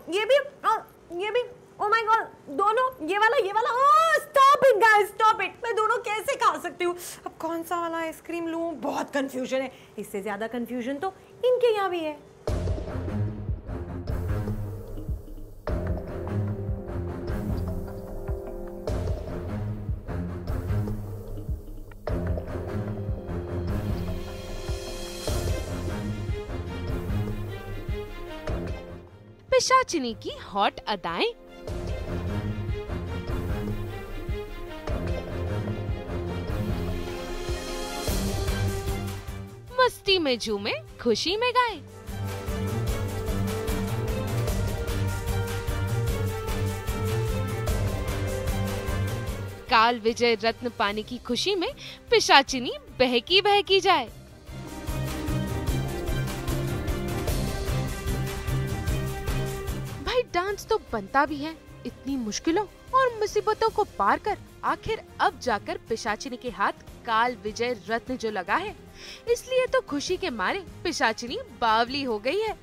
ये भी और ये भी। ओ माय गॉड, दोनों, ये वाला। Oh stop it guys, stop it. मैं दोनों कैसे खा सकती हूँ? अब कौन सा वाला आइसक्रीम लूँ? बहुत कंफ्यूजन है। इससे ज्यादा कंफ्यूजन तो इनके यहाँ भी है। पिशाचिनी की हॉट अदाएं। मस्ती में झूमे, खुशी में गाए। काल विजय रत्न पाने की खुशी में पिशाचिनी बहकी बहकी जाए। भाई डांस तो बनता भी है, इतनी मुश्किलों और मुसीबतों को पार कर आखिर अब जाकर पिशाचिनी के हाथ काल विजय रत्न जो लगा है, इसलिए तो खुशी के मारे पिशाचिनी बावली हो गई है।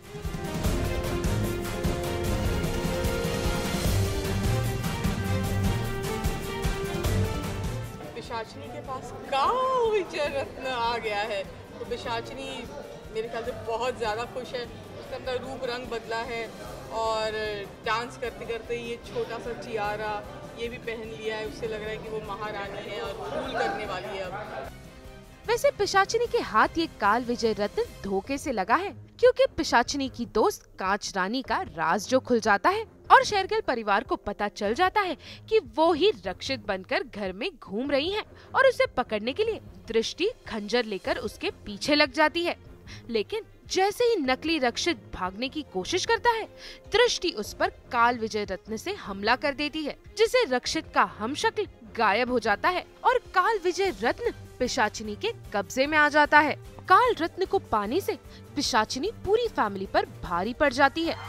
पिशाचिनी के पास काल विजय रत्न आ गया है, तो पिशाचिनी मेरे ख्याल से बहुत ज़्यादा खुश है। उसका अंदर रूप रंग बदला है और डांस करते करते ये छोटा सा चियारा ये भी पहन लिया है। उससे लग रहा है कि वो महारानी है और रूल करने वाली है अब। वैसे पिशाचिनी के हाथ ये काल विजय रत्न धोखे से लगा है, क्योंकि पिशाचिनी की दोस्त कांच रानी का राज जो खुल जाता है और शेरगिल परिवार को पता चल जाता है कि वो ही रक्षित बनकर घर में घूम रही हैं और उसे पकड़ने के लिए दृष्टि खंजर लेकर उसके पीछे लग जाती है। लेकिन जैसे ही नकली रक्षित भागने की कोशिश करता है, दृष्टि उस पर काल विजय रत्न से हमला कर देती है, जिसे रक्षित का हमशक्ल गायब हो जाता है और काल विजय रत्न पिशाचिनी के कब्जे में आ जाता है। काल रत्न को पाने से पिशाचिनी पूरी फैमिली पर भारी पड़ जाती है।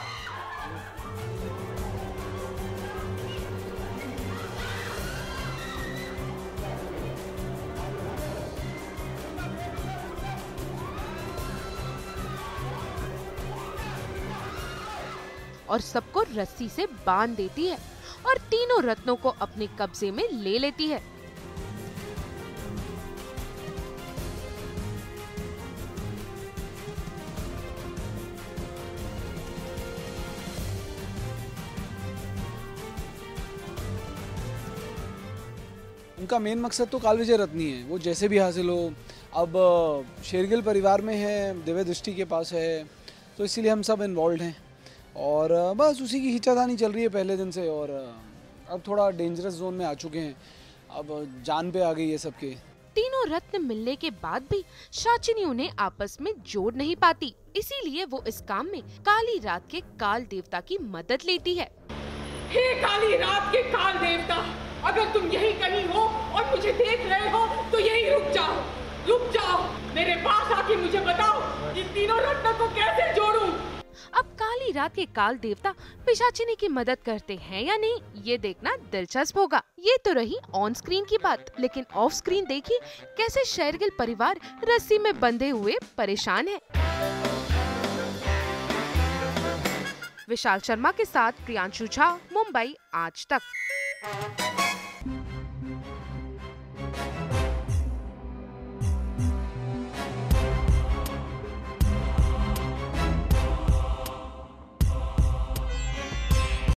और सबको रस्सी से बांध देती है और तीनों रत्नों को अपने कब्जे में ले लेती है। उनका मेन मकसद तो काल विजय रत्न ही है, वो जैसे भी हासिल हो। अब शेरगिल परिवार में है, दिव्य दृष्टि के पास है, तो इसीलिए हम सब इन्वॉल्व हैं और बस उसी की खींचातानी चल रही है पहले दिन से। और अब थोड़ा डेंजरस जोन में आ चुके हैं, अब जान पे आ गई है सबके। तीनों रत्न मिलने के बाद भी शाचिनी उन्हें आपस में जोड़ नहीं पाती, इसीलिए वो इस काम में काली रात के काल देवता की मदद लेती है। हे काली रात के काल देवता, अगर तुम यही कहीं हो और मुझे देख रहे हो तो यही रुक जाओ, मेरे पास आके मुझे बताओ इन तीनों रत्नों को कैसे जोड़ूं। अब काली रात के काल देवता पिशाचिनी की मदद करते हैं या नहीं, ये देखना दिलचस्प होगा। ये तो रही ऑन स्क्रीन की बात, लेकिन ऑफ स्क्रीन देखिए कैसे शेरगिल परिवार रस्सी में बंधे हुए परेशान है। विशाल शर्मा के साथ प्रियांशु झा, मुंबई आज तक।